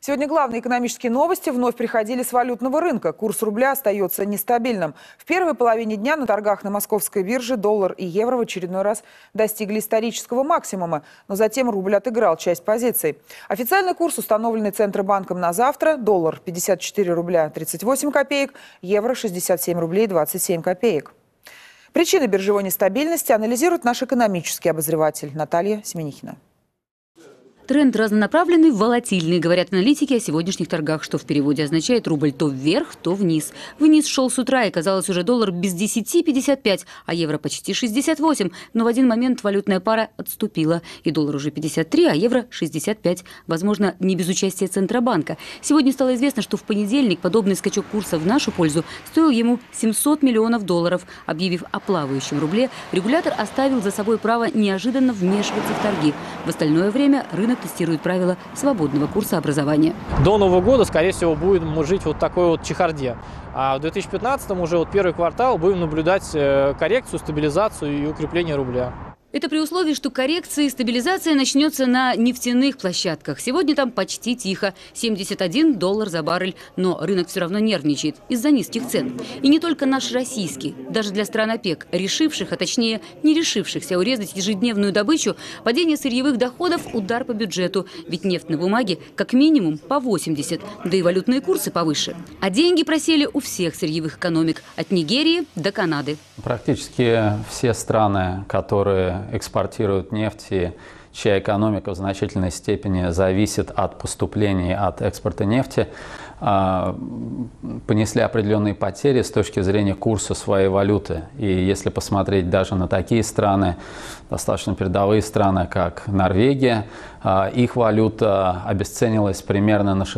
Сегодня главные экономические новости вновь приходили с валютного рынка. Курс рубля остается нестабильным. В первой половине дня на торгах на московской бирже доллар и евро в очередной раз достигли исторического максимума. Но затем рубль отыграл часть позиций. Официальный курс, установленный Центробанком на завтра: доллар 54 рубля 38 копеек, евро 67 рублей 27 копеек. Причины биржевой нестабильности анализирует наш экономический обозреватель Наталья Семенихина. Тренд разнонаправленный, волатильный, говорят аналитики о сегодняшних торгах, что в переводе означает рубль то вверх, то вниз. Вниз шел с утра, и казалось уже доллар без 10,55, а евро почти 68. Но в один момент валютная пара отступила, и доллар уже 53, а евро 65. Возможно, не без участия Центробанка. Сегодня стало известно, что в понедельник подобный скачок курса в нашу пользу стоил ему 700 миллионов долларов. Объявив о плавающем рубле, регулятор оставил за собой право неожиданно вмешиваться в торги. В остальное время рынок тестирует правила свободного курсообразования. До Нового года, скорее всего, будем жить вот такой вот чехарде. А в 2015 уже вот первый квартал будем наблюдать коррекцию, стабилизацию и укрепление рубля. Это при условии, что коррекция и стабилизация начнется на нефтяных площадках. Сегодня там почти тихо – 71 доллар за баррель. Но рынок все равно нервничает из-за низких цен. И не только наш российский. Даже для стран ОПЕК, решивших, а точнее не решившихся урезать ежедневную добычу, падение сырьевых доходов – удар по бюджету. Ведь нефть на бумаге как минимум по 80, да и валютные курсы повыше. А деньги просели у всех сырьевых экономик – от Нигерии до Канады. Практически все страны, которые экспортируют нефть и чья экономика в значительной степени зависит от поступлений от экспорта нефти, понесли определенные потери с точки зрения курса своей валюты. И если посмотреть даже на такие страны, достаточно передовые страны, как Норвегия, их валюта обесценилась примерно на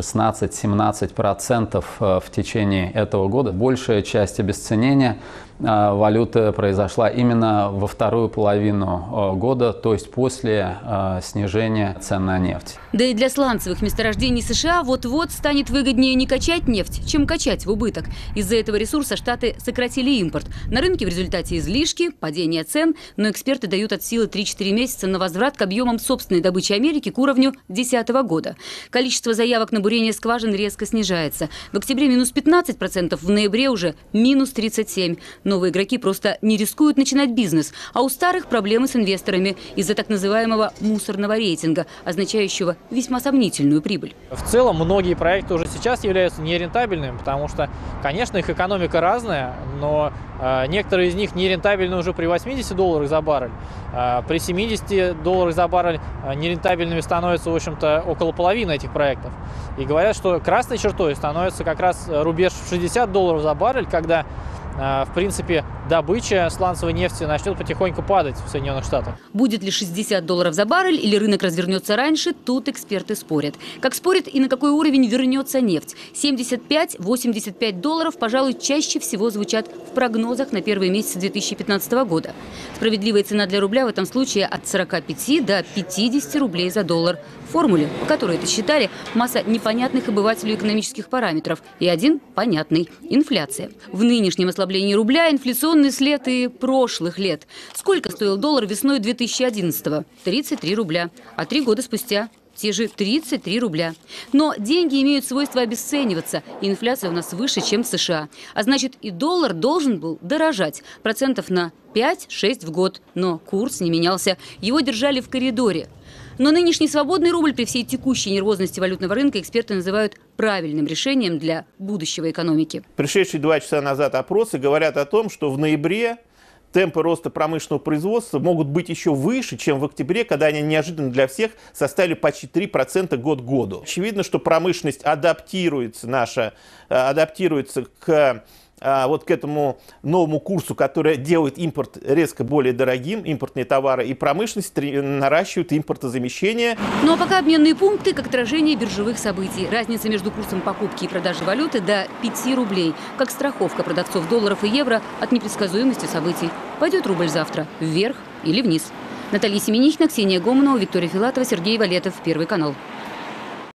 16-17% в течение этого года. Большая часть обесценения валюты произошла именно во вторую половину года, то есть после снижения цен на нефть. Да и для сланцевых месторождений США вот-вот станет выгоднее не качать нефть, чем качать в убыток. Из-за этого ресурса Штаты сократили импорт. На рынке в результате излишки, падение цен, но эксперты дают от силы 3-4 месяца на возврат к объемам собственной добычи Америки к уровню 2010 года. Количество заявок на бурение скважин резко снижается. В октябре минус 15%, в ноябре уже минус 37%. Новые игроки просто не рискуют начинать бизнес, а у старых проблемы с инвесторами из-за так называемого мусорного рейтинга, означающего весьма сомнительную прибыль. В целом, многие проекты уже сейчас являются нерентабельными, потому что, конечно, их экономика разная, но некоторые из них нерентабельны уже при 80 долларах за баррель. При 70 долларах за баррель нерентабельными становится, в общем-то, около половины этих проектов. И говорят, что красной чертой становится как раз рубеж в 60 долларов за баррель, когда в принципе, добыча сланцевой нефти начнет потихоньку падать в Соединенных Штатах. Будет ли 60 долларов за баррель или рынок развернется раньше, тут эксперты спорят. Как спорят и на какой уровень вернется нефть. 75-85 долларов, пожалуй, чаще всего звучат в прогнозах на первые месяцы 2015 года. Справедливая цена для рубля в этом случае от 45 до 50 рублей за доллар. В формуле, по которой это считали, масса непонятных обывателю экономических параметров. И один понятный – инфляция. В нынешнем ослаблении рубля инфляционный след и прошлых лет. Сколько стоил доллар весной 2011-го? 33 рубля. А 3 года спустя те же 33 рубля. Но деньги имеют свойство обесцениваться. И инфляция у нас выше, чем в США. А значит, и доллар должен был дорожать. Процентов на 5-6 в год. Но курс не менялся. Его держали в коридоре. Но нынешний свободный рубль при всей текущей нервозности валютного рынка эксперты называют правильным решением для будущего экономики. Пришедшие 2 часа назад опросы говорят о том, что в ноябре темпы роста промышленного производства могут быть еще выше, чем в октябре, когда они неожиданно для всех составили почти 3% год к году. Очевидно, что промышленность адаптируется к вот к этому новому курсу, который делает импорт резко более дорогим, импортные товары, и промышленность наращивает импортозамещение. Ну а пока обменные пункты как отражение биржевых событий. Разница между курсом покупки и продажи валюты до 5 рублей. Как страховка продавцов долларов и евро от непредсказуемости событий. Пойдет рубль завтра вверх или вниз. Наталья Семенихина, Ксения Гомонова, Виктория Филатова, Сергей Валетов. Первый канал.